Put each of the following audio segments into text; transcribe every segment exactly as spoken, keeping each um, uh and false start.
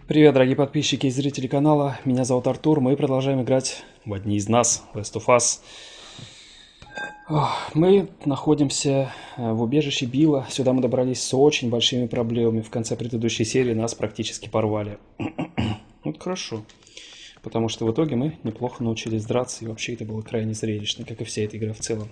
Привет, дорогие подписчики и зрители канала. Меня зовут Артур. Мы продолжаем играть в «Одни из нас», Last of Us. Мы находимся в убежище Билла. Сюда мы добрались с очень большими проблемами. В конце предыдущей серии нас практически порвали. Вот хорошо. Потому что в итоге мы неплохо научились драться. И вообще это было крайне зрелищно, как и вся эта игра в целом.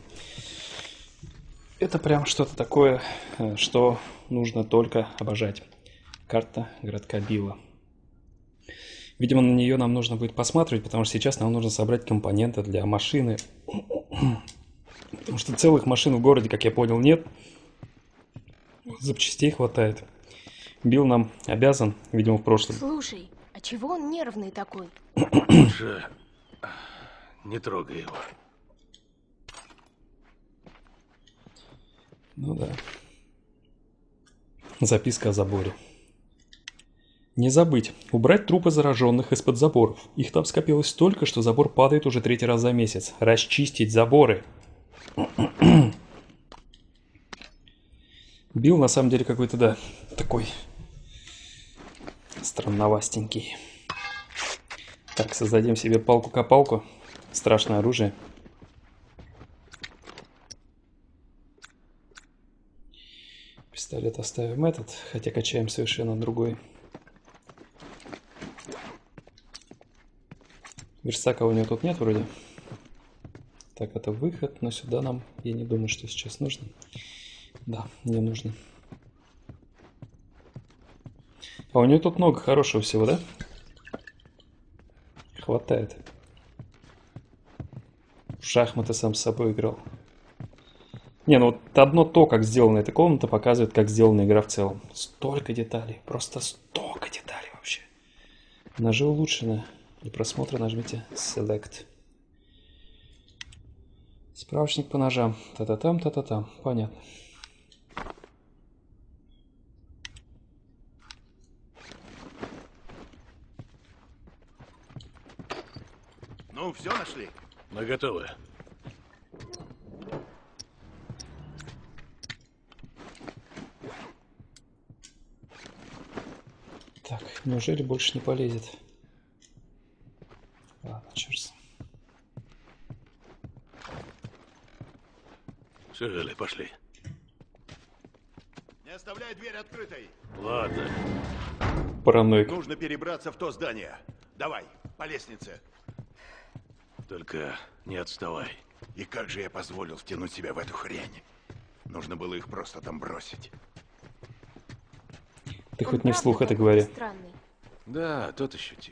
Это прям что-то такое, что нужно только обожать. Карта городка Билла. Видимо, на нее нам нужно будет посматривать, потому что сейчас нам нужно собрать компоненты для машины. Потому что целых машин в городе, как я понял, нет. Запчастей хватает. Билл нам обязан, видимо, в прошлом. Слушай, а чего он нервный такой? Лучше не трогай его. Ну да. Записка о заборе. Не забыть, убрать трупы зараженных из-под заборов. Их там скопилось столько, что забор падает уже третий раз за месяц. Расчистить заборы. Билл на самом деле какой-то, да, такой странновастенький. Так, создадим себе палку-копалку. Страшное оружие. Пистолет оставим этот, хотя качаем совершенно другой. Верстака у него тут нет вроде. Так, это выход, но сюда нам, я не думаю, что сейчас нужно. Да, не нужно. А у нее тут много хорошего всего, да? Хватает. В шахматы сам с собой играл. Не, ну вот одно то, как сделана эта комната, показывает, как сделана игра в целом. Столько деталей, просто столько деталей вообще. Ножи улучшены. Для просмотра нажмите Select. Справочник по ножам. Та-та-там, та-та-там. Понятно. Ну, все нашли? Мы готовы. Так, неужели больше не полезет? Ладно, черт. Все, Элли, пошли. Не оставляй дверь открытой. Ладно. Параноик. Нужно перебраться в то здание. Давай, по лестнице. Только не отставай. И как же я позволил втянуть себя в эту хрень? Нужно было их просто там бросить. Ты Он хоть не правда вслух это какой-то говори. странный. Да, тот еще тип.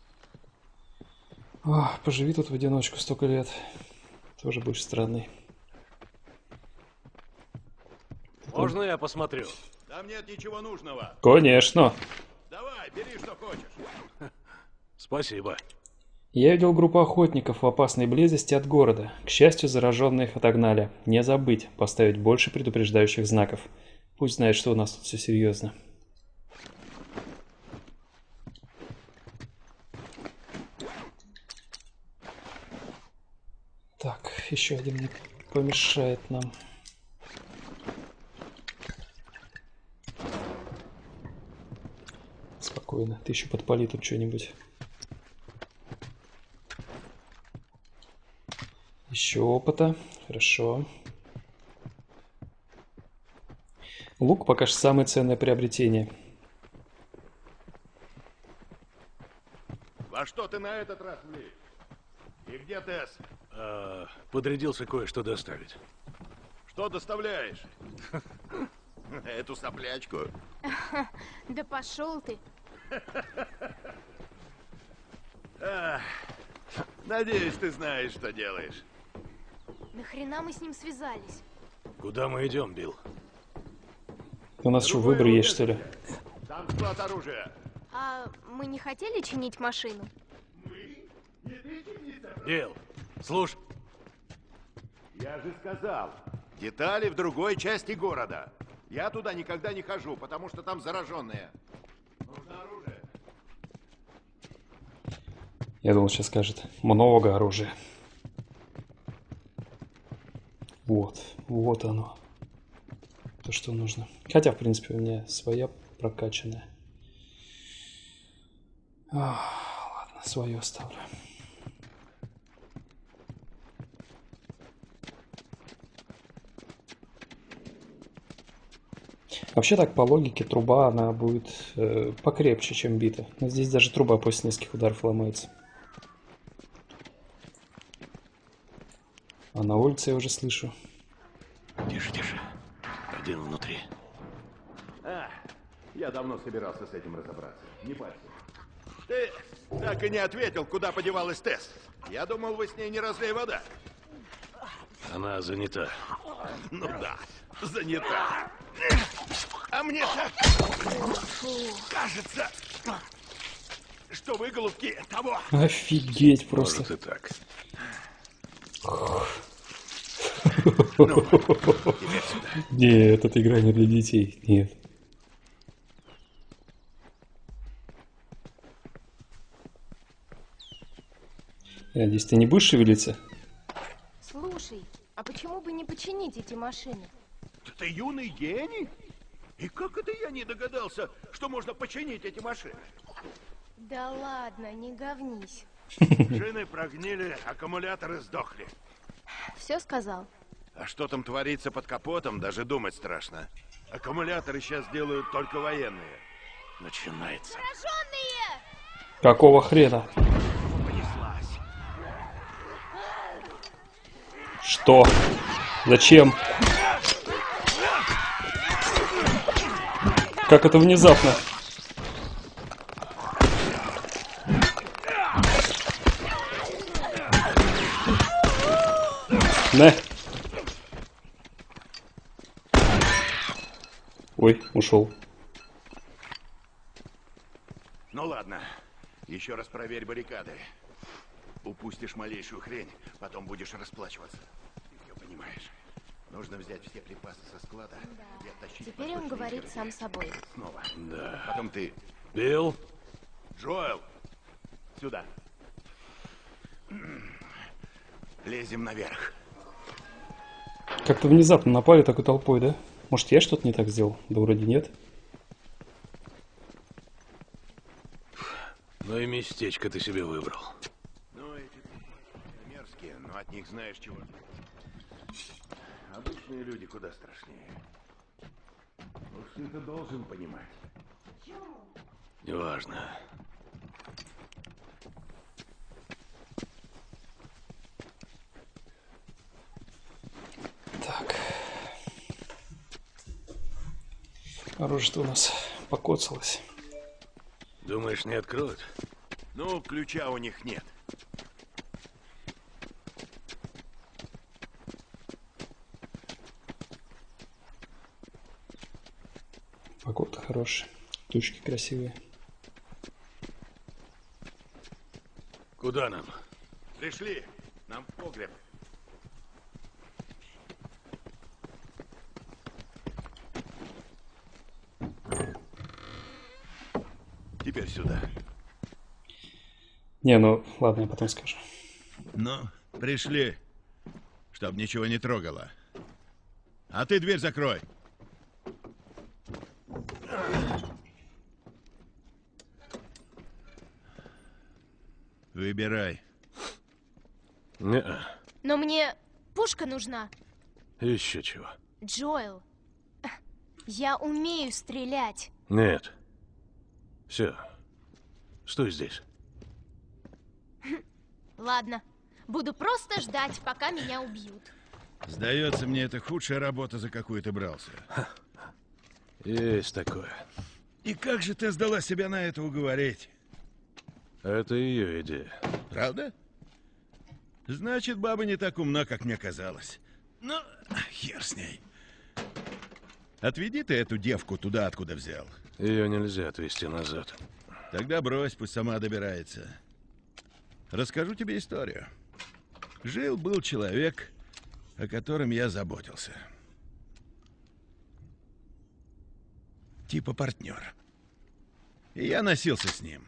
Ох, поживи тут в одиночку столько лет. Тоже будешь странный. Можно я посмотрю? Там нет ничего нужного. Конечно. Давай, бери, что хочешь. Спасибо. Я видел группу охотников в опасной близости от города. К счастью, зараженные их отогнали. Не забыть поставить больше предупреждающих знаков. Пусть знает, что у нас тут все серьезно. Так, еще один не помешает нам. Спокойно, ты еще подпали тут что-нибудь. Еще опыта, хорошо. Лук пока что самое ценное приобретение. Во что ты на этот раз влез? И где Тесс? А, подрядился кое-что доставить. Что доставляешь? Эту соплячку? Да пошел ты. Надеюсь, ты знаешь, что делаешь. Нахрена мы с ним связались? Куда мы идем, Билл? У нас что, Другое выбор есть, что ли? убежище. Там склад оружия. А мы не хотели чинить машину? Билл, слушай. Я же сказал, детали в другой части города. Я туда никогда не хожу, потому что там зараженные. Нужно оружие. Я думал, сейчас скажет, много оружия. Вот, вот оно. То, что нужно. Хотя, в принципе, у меня своя прокачанная. Ладно, свое оставлю. Вообще так, по логике, труба, она будет э, покрепче, чем бита. Но здесь даже труба после нескольких ударов ломается. А на улице я уже слышу. Тише, тише. Один внутри. А, я давно собирался с этим разобраться. Не парься. Ты так и не ответил, куда подевалась Тесс. Я думал, вы с ней не разлей вода. Она занята. Ну да, занята. А мне так кажется, что вы, голубки, того. Офигеть просто. Может и так. Ну, теперь сюда. Нет, эта игра не для детей. Нет. Я надеюсь, ты не будешь шевелиться? Слушай, а почему бы не починить эти машины? Ты юный гений? И как это я не догадался, что можно починить эти машины? Да ладно, не говнись. Шины прогнили, аккумуляторы сдохли. Все сказал? А что там творится под капотом, даже думать страшно. Аккумуляторы сейчас делают только военные. Начинается. Пораженные! Какого хрена? Понеслась. Что? Зачем? Как это внезапно? На. Ой, ушел. Ну ладно, еще раз проверь баррикады. Упустишь малейшую хрень, потом будешь расплачиваться. Ты все понимаешь. Нужно взять все припасы со склада и оттащить. Теперь он говорит сам собой. Снова. Да. Потом ты. Билл? Джоэл, сюда. Лезем наверх. Как-то внезапно напали такой толпой, да? Может, я что-то не так сделал? Да вроде нет. Ну и местечко ты себе выбрал. Ну, эти мерзкие, но от них знаешь чего. Обычные люди куда страшнее. Уж ты это должен понимать. Неважно. Так. Оружие-то у нас покоцалось. Думаешь, не откроют? Ну, ключа у них нет. Погода хорошая. Тучки красивые. Куда нам? Пришли. Нам в погреб. Теперь сюда. Не, ну ладно, я потом скажу. Ну, пришли, чтоб ничего не трогало. А ты дверь закрой. Выбирай. Не-а. Но мне пушка нужна. Еще чего. Джоэл, я умею стрелять. Нет. Все. Стой здесь. Ладно, буду просто ждать, пока меня убьют. Сдается мне, это худшая работа, за какую ты брался. Есть такое. И как же ты сдала себя на это уговорить? Это ее идея. Правда? Значит, баба не так умна, как мне казалось. Ну, хер с ней. Отведи ты эту девку туда, откуда взял. Ее нельзя отвезти назад. Тогда брось, пусть сама добирается. Расскажу тебе историю. Жил-был человек, о котором я заботился. Типа партнер. И я носился с ним.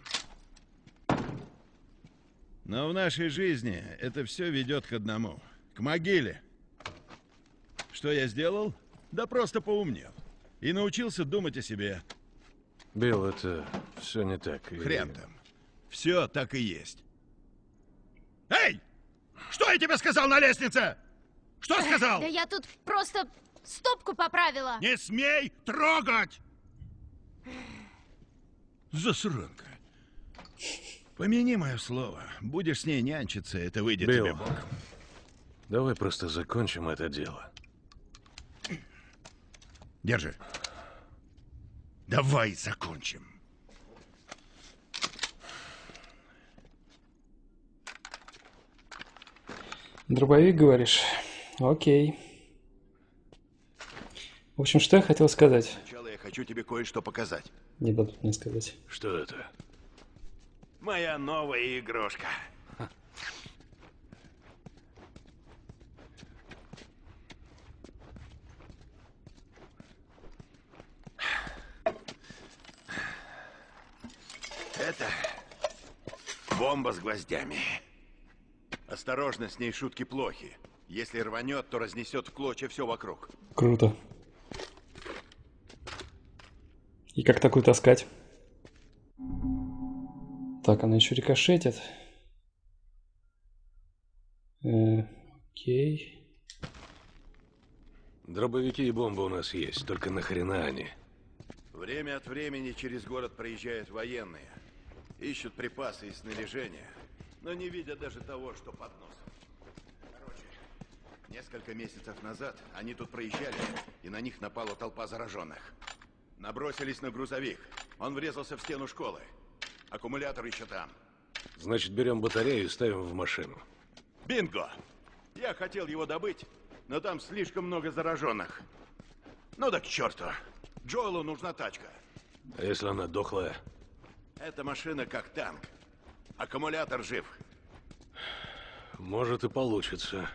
Но в нашей жизни это все ведет к одному. К могиле. Что я сделал? Да просто поумнел. И научился думать о себе. Билл, это все не так. и- Хрен там. Все так и есть. Эй! Что я тебе сказал на лестнице? Что сказал? Да я тут просто стопку поправила. Не смей трогать! Засранка. Помяни мое слово. Будешь с ней нянчиться, это выйдет Билл, тебе боком. давай просто закончим это дело. Держи. Давай закончим. Дробовик, говоришь? Окей. В общем, что я хотел сказать? Сначала я хочу тебе кое-что показать. Не дадут мне сказать. Что это? Моя новая игрушка. Это бомба с гвоздями. Осторожно, с ней шутки плохи. Если рванет, то разнесет в клочья все вокруг. Круто. И как такую таскать? Так, она еще рикошетит. Э, окей. Дробовики и бомбы у нас есть, только нахрена они? Время от времени через город проезжают военные. Ищут припасы и снаряжение, но не видят даже того, что под носом. Короче, несколько месяцев назад они тут проезжали, и на них напала толпа зараженных. Набросились на грузовик. Он врезался в стену школы. Аккумулятор еще там. Значит, берем батарею и ставим в машину. Бинго! Я хотел его добыть, но там слишком много зараженных. Ну да к черту. Джоэлу нужна тачка. А если она дохлая? Эта машина как танк. Аккумулятор жив. Может и получится.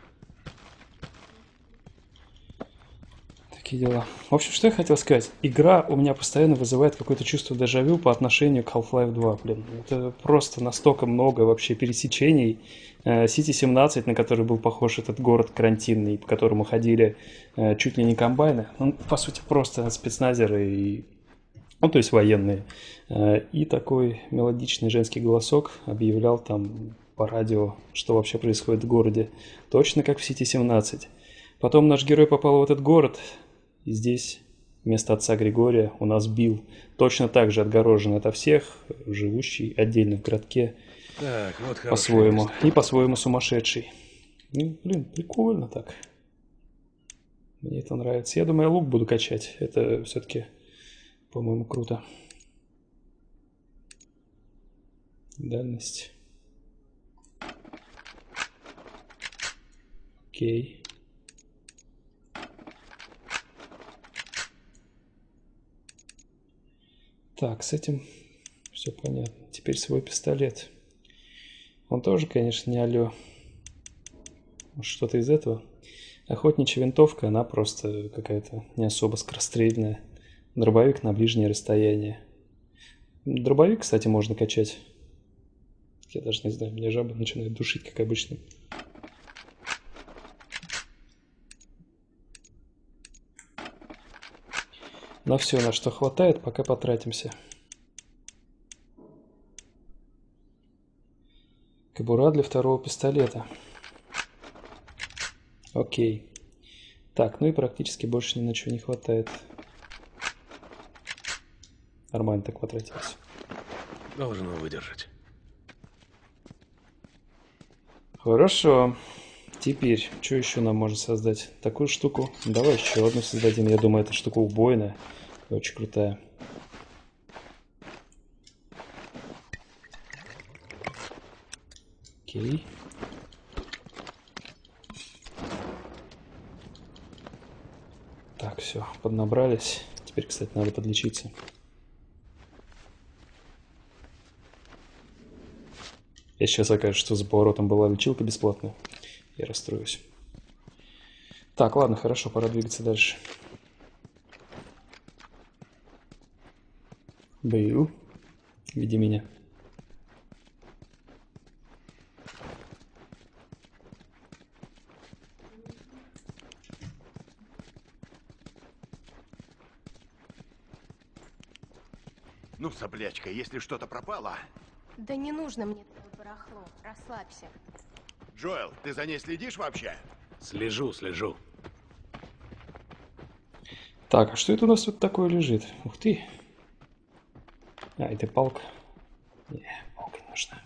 Такие дела. В общем, что я хотел сказать. Игра у меня постоянно вызывает какое-то чувство дежавю по отношению к Half-Life два. Блин, это просто настолько много вообще пересечений. Сити семнадцать, на который был похож этот город карантинный, по которому ходили э, чуть ли не комбайны. Ну, по сути, просто спецназеры и... Ну, то есть военные. Э, и такой мелодичный женский голосок объявлял там по радио, что вообще происходит в городе. Точно как в Сити семнадцать. Потом наш герой попал в этот город, и здесь вместо отца Григория у нас Билл. Точно так же отгорожен ото всех, живущий отдельно в городке. Так, вот хорошее По-своему. место. И по-своему сумасшедший. Ну, блин, прикольно так. Мне это нравится. Я думаю, я лук буду качать. Это все-таки, по-моему, круто. Дальность. Окей. Так, с этим все понятно. Теперь свой пистолет. Он тоже, конечно, не алё. Что-то из этого. Охотничья винтовка, она просто какая-то не особо скорострельная. Дробовик на ближнее расстояние. Дробовик, кстати, можно качать. Я даже не знаю, меня жаба начинает душить, как обычно. На все, на что хватает, пока потратимся. Кобура для второго пистолета. Окей. Так, ну и практически больше ни на чего не хватает. Нормально так потратилось. Должно выдержать. Хорошо. Теперь, что еще нам можно создать? Такую штуку. Давай еще одну создадим. Я думаю, эта штука убойная. Очень крутая. Окей. Так, все, поднабрались. Теперь, кстати, надо подлечиться. Я сейчас окажется, что за поворотом была лечилка бесплатная. Я расстроюсь. Так, ладно, хорошо, пора двигаться дальше. Бью. Веди меня. Ну, соплячка, если что-то пропало, Да не нужно мне твое барахло. Расслабься. Джоэл, ты за ней следишь вообще? Слежу, слежу. Так, а что это у нас тут такое лежит? Ух ты. А, это палка. Не, палка не нужна.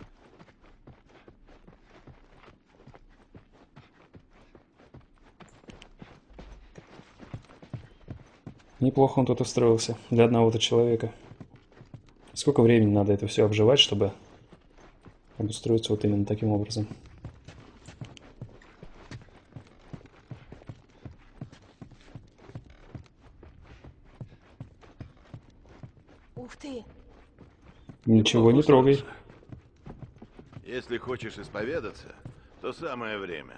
Неплохо он тут устроился для одного-то человека. Сколько времени надо это все обживать, чтобы обустроиться вот именно таким образом? Ух ты. Ничего не трогай. Если хочешь исповедаться, то самое время.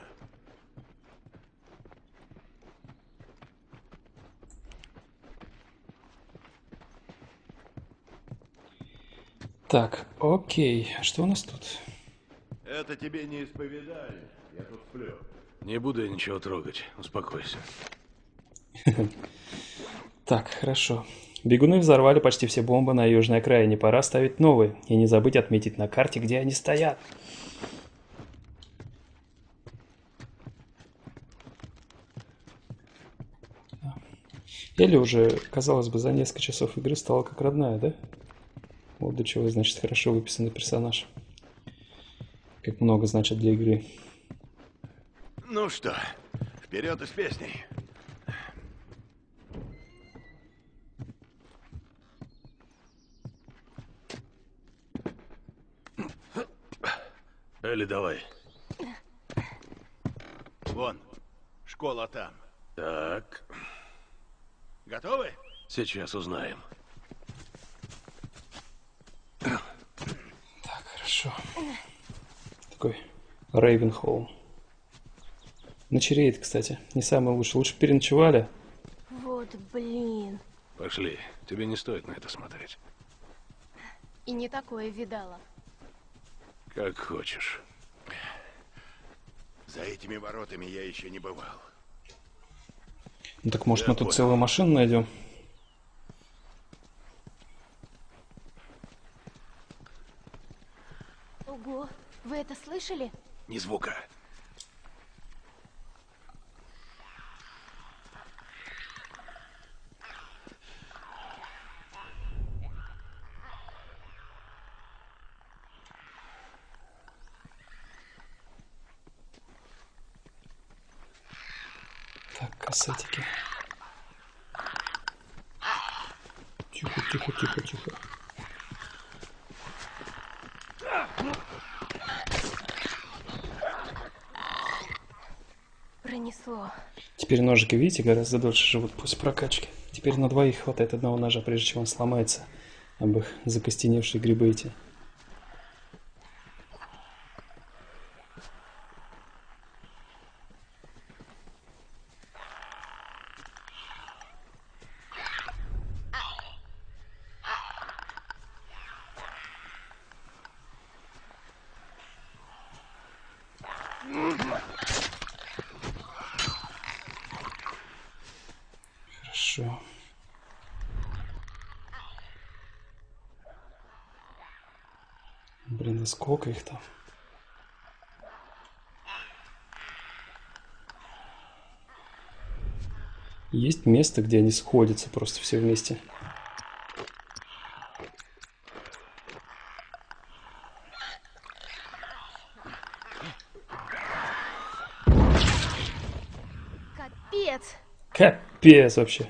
Так, окей. А что у нас тут? Это тебе не исповедали. Я тут сплю. Не буду я ничего трогать. Успокойся. Так, хорошо. Бегуны взорвали почти все бомбы на южной окраине. Пора ставить новые. И не забыть отметить на карте, где они стоят. Элли уже, казалось бы, за несколько часов игры стала как родная, да? Вот до чего, значит, хорошо выписанный персонаж. Как много значит для игры. Ну что, вперед из песней. Элли, давай. Вон, школа там. Так, Готовы? сейчас узнаем. Так, хорошо. Такой Рейвенхолл. Ночереет, кстати. Не самое лучшее. Лучше переночевали. Вот блин. Пошли. Тебе не стоит на это смотреть. И не такое видала. Как хочешь. За этими воротами я еще не бывал. Ну так может Я мы тут понял. целую машину найдем? Ого, вы это слышали? Ни звука. Так, кассетики. Тихо, тихо, тихо, тихо. Пронесло. Теперь ножики, видите, гораздо дольше живут после прокачки. Теперь на двоих хватает одного ножа, прежде чем он сломается об их закостеневшие грибы эти. Хорошо. Блин, да сколько их там? Есть место, где они сходятся просто все вместе. Капец! Капец вообще.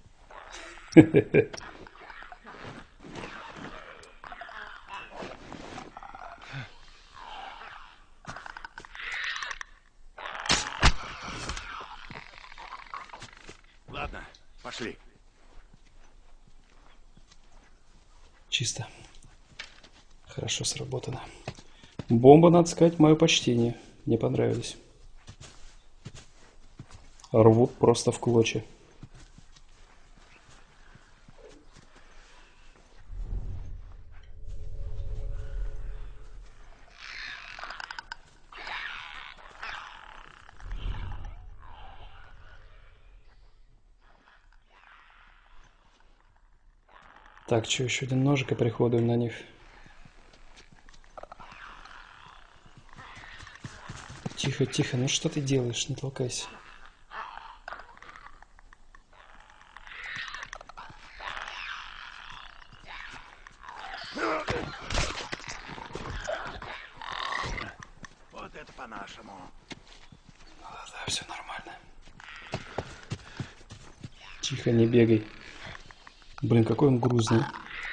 Ладно, пошли. Чисто. Хорошо сработано. Бомба, надо сказать, мое почтение. Мне понравились. Рвут просто в клочья. Так, что, еще один ножик и приходуем на них. Тихо, тихо, ну что ты делаешь? Не толкайся. Вот это по-нашему. Да, все нормально. Тихо, не бегай. Блин, какой он грузный.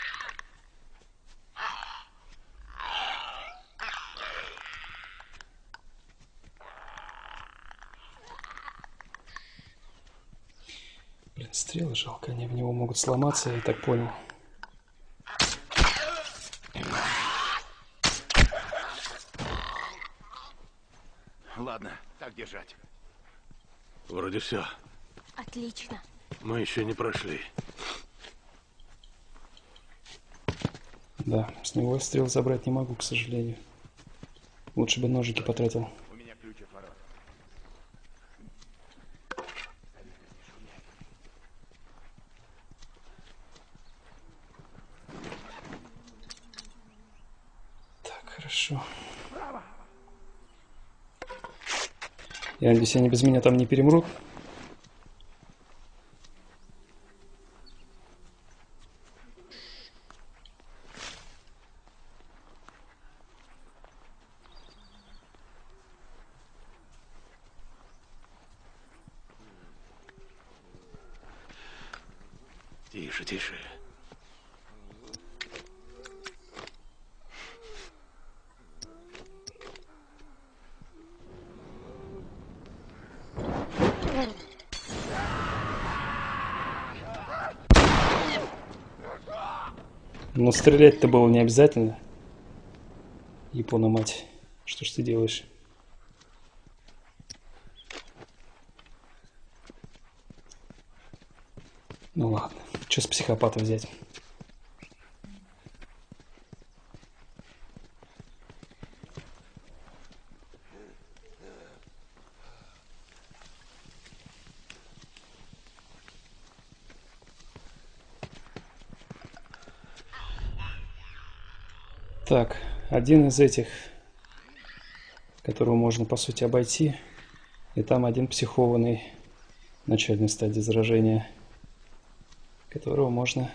Блин, стрелы жалко, они в него могут сломаться, я так понял. Ладно, так держать. Вроде все. Отлично. Мы еще не прошли. Да, с него стрел забрать не могу, к сожалению. Лучше бы ножики потратил. У меня ключ от ворот. Так, хорошо. Я надеюсь, они без меня там не перемрут. Тише, тише. Но стрелять-то было не обязательно. Япона мать. Что ж ты делаешь? Ну ладно. Что с психопата взять? Так, один из этих, которого можно по сути обойти, и там один психованный в начальной стадии заражения, которого можно...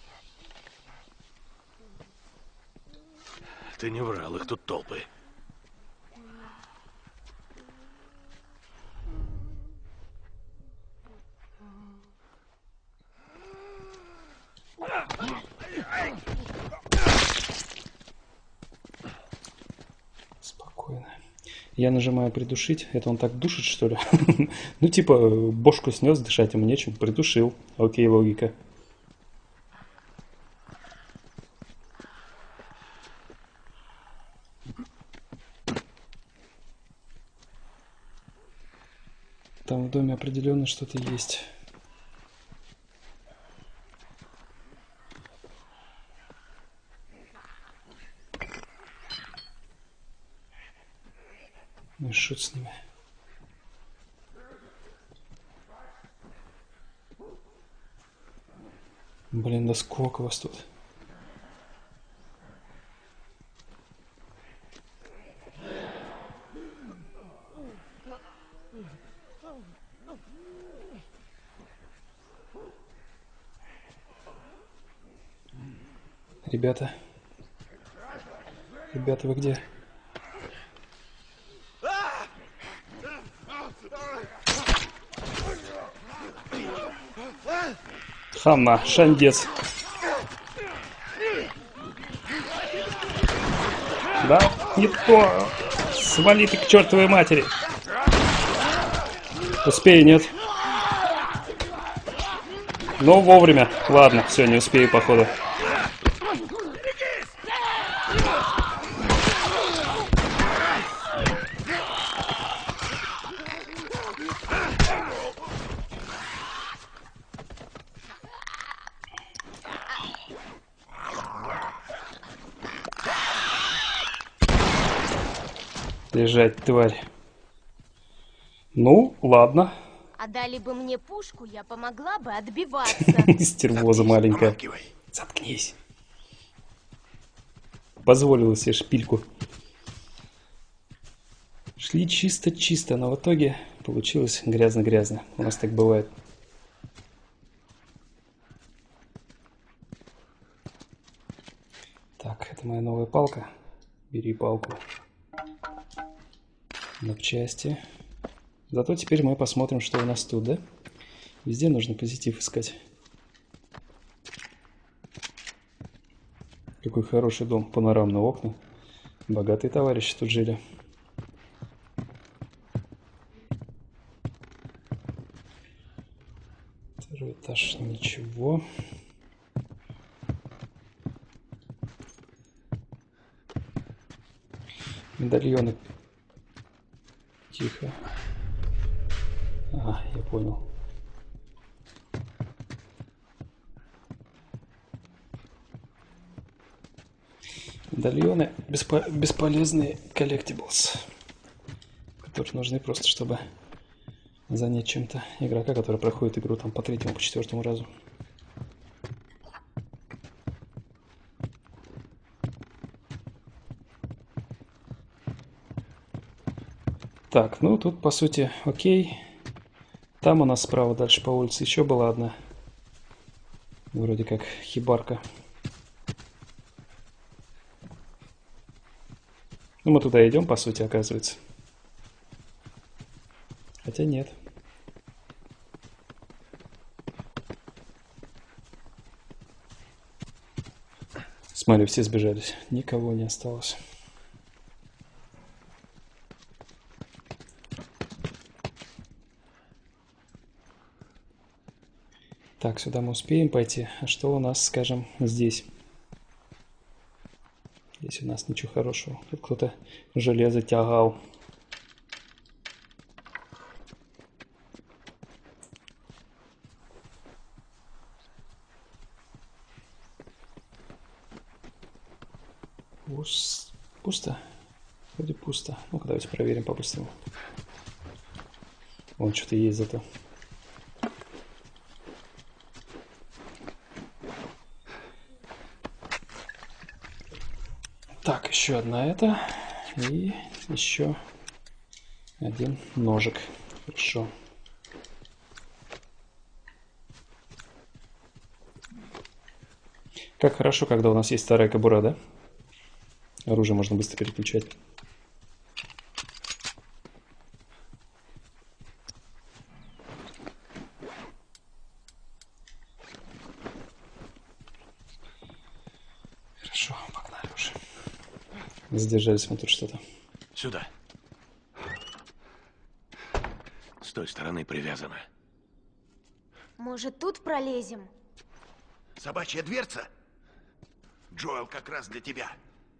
Ты не врал, их тут толпы. Спокойно. Я нажимаю придушить. Это он так душит, что ли? Ну, типа, бошку снес, дышать ему нечем. Придушил. Окей, логика. Там в доме определенно что-то есть. Ну и шут с ними. Блин, да сколько вас тут? Ребята. Ребята, вы где? Хана, шандец. Да? Не то. Свали ты к чертовой матери. Успею, нет? Ну, вовремя. Ладно, все, не успею, походу. Лежать, тварь. Ну, ладно. А дали бы мне пушку, я помогла бы отбиваться. Стервоза маленькая. Помалкивай. Заткнись. Позволила себе шпильку. Шли чисто-чисто, но в итоге получилось грязно-грязно. У нас так бывает. Так, это моя новая палка. Бери палку. На части. Зато теперь мы посмотрим, что у нас тут, да? Везде нужно позитив искать. Какой хороший дом, панорамные окна. Богатые товарищи тут жили. Второй этаж, ничего. Медальоны. Тихо. А, я понял. Медальоны беспо бесполезные collectibles, которые нужны просто, чтобы занять чем-то игрока, который проходит игру там по третьему, по четвертому разу. Так, ну тут по сути окей. Там у нас справа дальше по улице еще была одна, вроде как хибарка. Ну, мы туда идем, по сути, оказывается. Хотя нет. Смотри, все сбежались. Никого не осталось. Так, сюда мы успеем пойти. А что у нас, скажем, здесь? Здесь у нас ничего хорошего. Тут кто-то железо тягал. Пус... Пусто? Вроде пусто. Ну-ка, давайте проверим по-быстрому. Вон что-то есть зато. Так, еще одна это. И еще один ножик. Хорошо. Как хорошо, когда у нас есть старая кобура, да? Оружие можно быстро переключать. Хорошо, погнали уже. Задержались мы тут что-то. Сюда. С той стороны привязано. Может, тут пролезем? Собачья дверца? Джоэл как раз для тебя.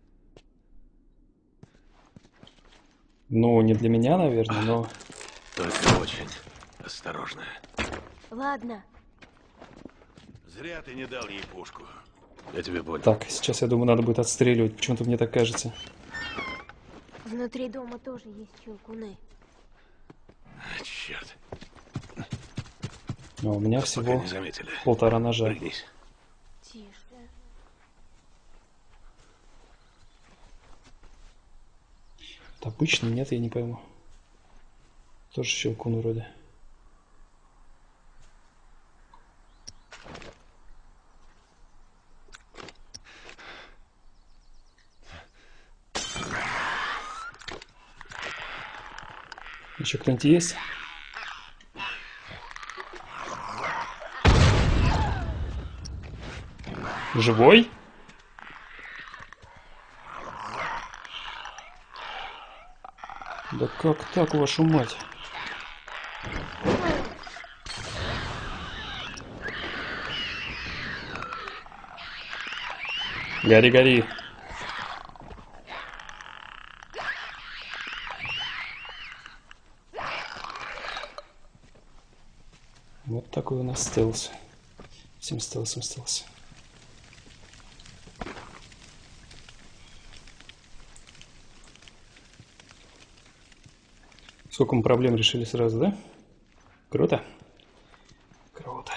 Ну, не для меня, наверное, но... Только очень осторожно. Ладно. Зря ты не дал ей пушку. Я тебе понял. Так, сейчас, я думаю, надо будет отстреливать. Почему-то мне так кажется. Внутри дома тоже есть щелкуны. А, черт. Но у меня Пока всего не заметили. полтора ножа. Пригнись. Тише. Это обычный? Нет, я не пойму. Тоже щелкун вроде. Еще кто-нибудь есть? Живой? Да как так, вашу мать? Гори, гори. Вот такой у нас стелс. Всем стелсом стелс. Сколько мы проблем решили сразу, да? Круто? Круто.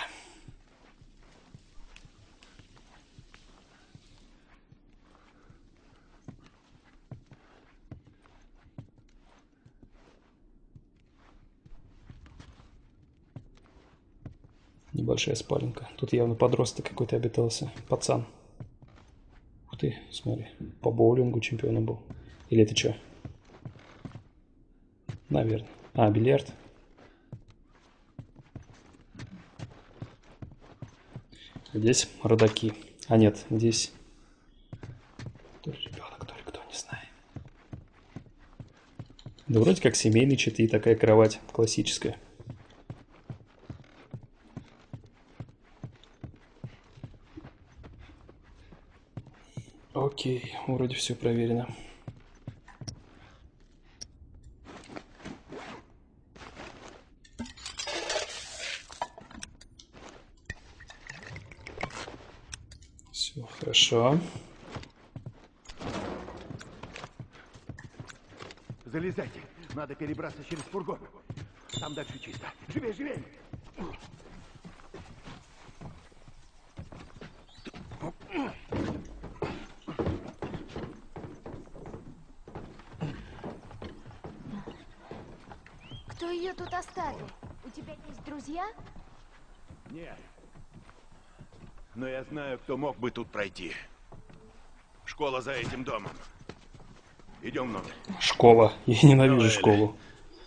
Небольшая спаленка. Тут явно подросток какой-то обитался. Пацан. Ух ты, смотри. По боулингу чемпионом был. Или это что? Наверное. А, бильярд. Здесь родаки. А нет, здесь... То ли ребенок, то ли кто, не знаю. Да вроде как семейный чит и такая кровать классическая. Окей, вроде все проверено. Все хорошо. Залезайте. Надо перебраться через фургон. Там дальше чисто. Живей, живей! Кто ее тут оставил? У тебя есть друзья? Нет. Но я знаю, кто мог бы тут пройти. Школа за этим домом. Идем внутрь. Школа. Я ненавижу Давай, школу.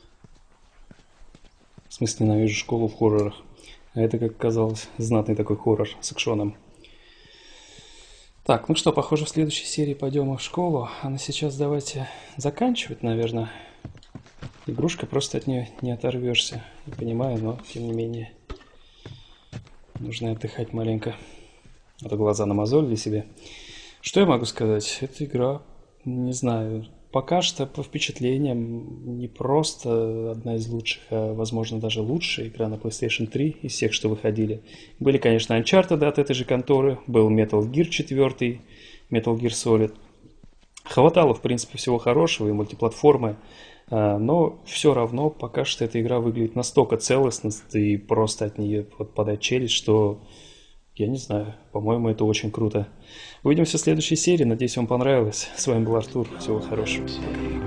В смысле, ненавижу школу в хоррорах. А это, как казалось, знатный такой хоррор с экшоном. Так, ну что, похоже, в следующей серии пойдем мы в школу. А на сейчас давайте заканчивать, наверное. Игрушка, просто от нее не оторвешься. Не понимаю, но тем не менее. Нужно отдыхать маленько. А то глаза намазолили себе. Что я могу сказать? Эта игра, не знаю, пока что по впечатлениям не просто одна из лучших, а возможно даже лучшая игра на PlayStation три из всех, что выходили. Были, конечно, Uncharted от этой же конторы, был Metal Gear четыре, Metal Gear Solid. Хватало, в принципе, всего хорошего и мультиплатформы, но все равно пока что эта игра выглядит настолько целостно и просто от нее отпадает челюсть, что... Я не знаю, по-моему, это очень круто. Увидимся в следующей серии. Надеюсь, вам понравилось. С вами был Артур. Всего хорошего.